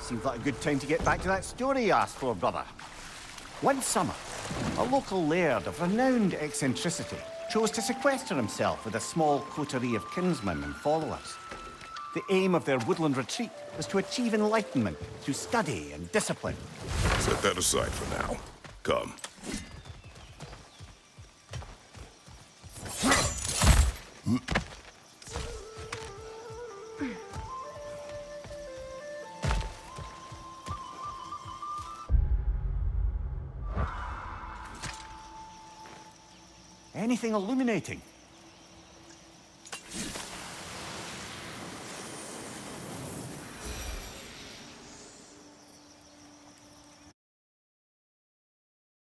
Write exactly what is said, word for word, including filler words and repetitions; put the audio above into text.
Seems like a good time to get back to that story you asked for, brother. One summer, a local laird of renowned eccentricity chose to sequester himself with a small coterie of kinsmen and followers. The aim of their woodland retreat was to achieve enlightenment through study and discipline. Set that aside for now. Come. Anything illuminating?